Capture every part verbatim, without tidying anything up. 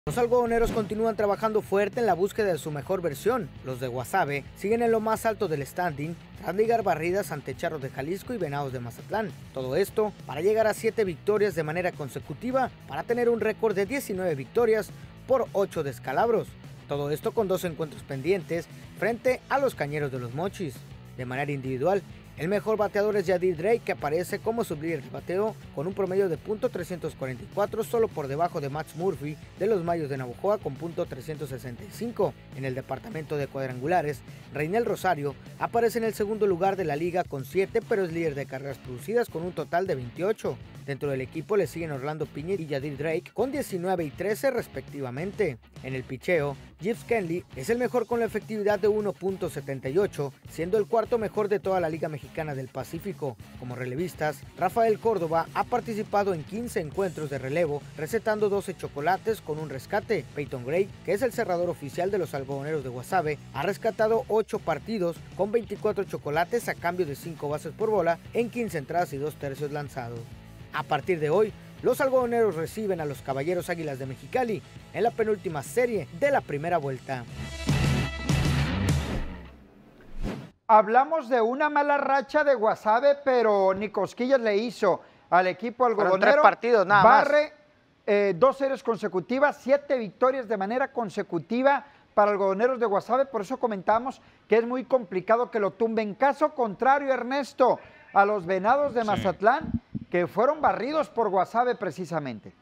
Los algodoneros continúan trabajando fuerte en la búsqueda de su mejor versión. Los de Guasave siguen en lo más alto del standing tras ligar barridas ante Charros de Jalisco y Venados de Mazatlán. Todo esto para llegar a siete victorias de manera consecutiva para tener un récord de diecinueve victorias por ocho descalabros. Todo esto con dos encuentros pendientes frente a los Cañeros de los Mochis. De manera individual, el mejor bateador es Yadir Drake, que aparece como sublíder de bateo con un promedio de punto trescientos cuarenta y cuatro, solo por debajo de Max Murphy de los Mayos de Navojoa con punto trescientos sesenta y cinco. En el departamento de cuadrangulares, Reinel Rosario aparece en el segundo lugar de la liga con siete, pero es líder de carreras producidas con un total de veintiocho. Dentro del equipo le siguen Orlando Piña y Yadir Drake con diecinueve y trece respectivamente. En el picheo, Gibbs Kenley es el mejor con la efectividad de uno punto setenta y ocho, siendo el cuarto mejor de toda la Liga Mexicana del Pacífico. Como relevistas, Rafael Córdoba ha participado en quince encuentros de relevo, recetando doce chocolates con un rescate. Peyton Gray, que es el cerrador oficial de los algodoneros de Guasave, ha rescatado ocho partidos con veinticuatro chocolates a cambio de cinco bases por bola en quince entradas y dos tercios lanzados. A partir de hoy, los algodoneros reciben a los Caballeros Águilas de Mexicali en la penúltima serie de la primera vuelta. Hablamos de una mala racha de Guasave, pero ni cosquillas le hizo al equipo algodonero. Fueron tres partidos nada Barre más. Eh, dos series consecutivas, siete victorias de manera consecutiva para algodoneros de Guasave. Por eso comentamos que es muy complicado que lo tumben. Caso contrario, Ernesto, a los Venados de Mazatlán, sí, que fueron barridos por Guasave precisamente.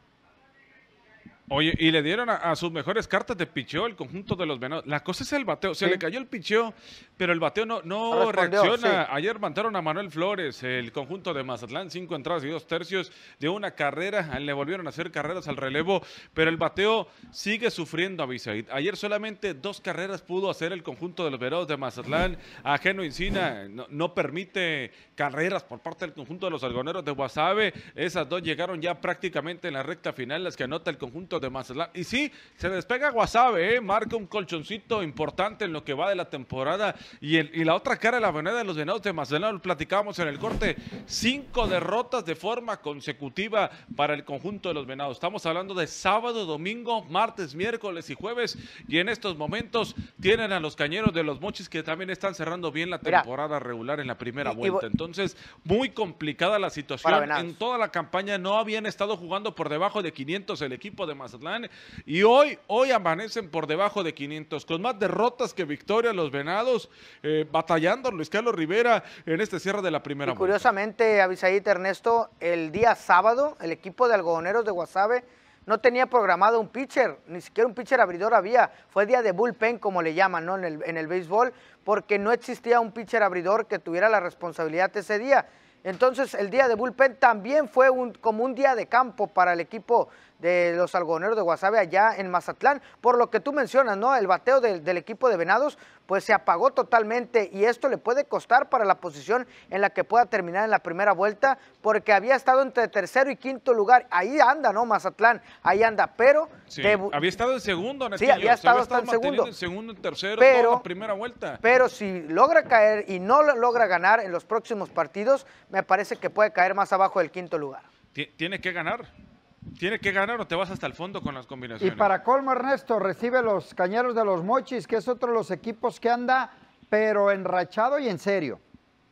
Oye, y le dieron a, a sus mejores cartas de picheo el conjunto de los Venados. La cosa es el bateo. Se sí. le cayó el picheo, pero el bateo no, no, no reacciona. Sí. Ayer mataron a Manuel Flores, el conjunto de Mazatlán, cinco entradas y dos tercios de una carrera. Le volvieron a hacer carreras al relevo, pero el bateo sigue sufriendo a Abisaid. Ayer solamente dos carreras pudo hacer el conjunto de los Venados de Mazatlán. Ajeno Encina no, no permite carreras por parte del conjunto de los algodoneros de Guasave. Esas dos llegaron ya prácticamente en la recta final, las que anota el conjunto de Mazatlán. Y sí, se despega Guasave, ¿eh? Marca un colchoncito importante en lo que va de la temporada. Y, el, y la otra cara de la moneda de los Venados de Mazatlán, lo platicábamos en el corte, cinco derrotas de forma consecutiva para el conjunto de los Venados. Estamos hablando de sábado, domingo, martes, miércoles y jueves. Y en estos momentos tienen a los Cañeros de los Mochis, que también están cerrando bien la temporada Mira, regular en la primera y, vuelta. Y, Entonces, muy complicada la situación. En toda la campaña no habían estado jugando por debajo de quinientos el equipo de Mazatlán, y hoy, hoy amanecen por debajo de quinientos, con más derrotas que victorias los Venados, eh, batallando Luis Carlos Rivera en este cierre de la primera y vuelta. Curiosamente, Abisaid, Ernesto, el día sábado, el equipo de algodoneros de Guasave no tenía programado un pitcher, ni siquiera un pitcher abridor había, fue día de bullpen, como le llaman, ¿no? en, el, en el béisbol, porque no existía un pitcher abridor que tuviera la responsabilidad ese día. Entonces el día de bullpen también fue un, como un día de campo para el equipo de los algodoneros de Guasave allá en Mazatlán, por lo que tú mencionas, ¿no? El bateo del, del equipo de Venados pues se apagó totalmente, y esto le puede costar para la posición en la que pueda terminar en la primera vuelta, porque había estado entre tercero y quinto lugar. Ahí anda, ¿no? Mazatlán, ahí anda, pero sí, había estado en segundo, sí, había estado, estado hasta en segundo, en segundo, en tercero, pero, toda la primera vuelta. Pero si logra caer y no logra ganar en los próximos partidos, me parece que puede caer más abajo del quinto lugar. Tiene que ganar. Tiene que ganar o te vas hasta el fondo con las combinaciones. Y para colmo, Ernesto, recibe los Cañeros de los Mochis, que es otro de los equipos que anda, pero enrachado y en serio.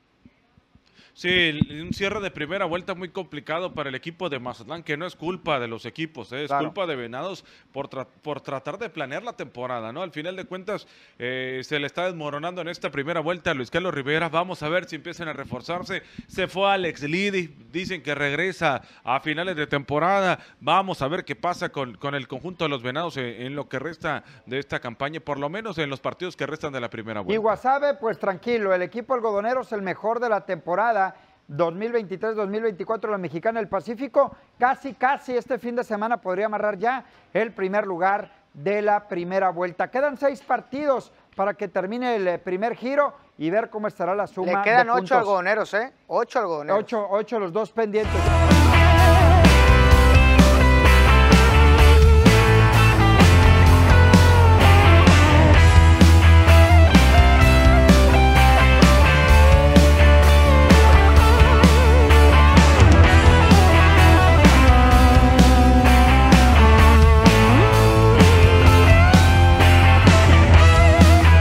Sí, un cierre de primera vuelta muy complicado para el equipo de Mazatlán, que no es culpa de los equipos, ¿eh? es claro. culpa de Venados por, tra por tratar de planear la temporada, ¿no? Al final de cuentas eh, se le está desmoronando en esta primera vuelta a Luis Carlos Rivera. Vamos a ver si empiezan a reforzarse. Se fue Alex Liddy, dicen que regresa a finales de temporada. Vamos a ver qué pasa con, con el conjunto de los Venados en, en lo que resta de esta campaña, por lo menos en los partidos que restan de la primera vuelta. Y Guasave, pues tranquilo, el equipo algodonero es el mejor de la temporada dos mil veintitrés dos mil veinticuatro, la Mexicana del Pacífico. Casi, casi este fin de semana podría amarrar ya el primer lugar de la primera vuelta. Quedan seis partidos para que termine el primer giro y ver cómo estará la suma. Le quedan de ocho puntos. algodoneros, ¿eh? Ocho algodoneros. Ocho, ocho los dos pendientes.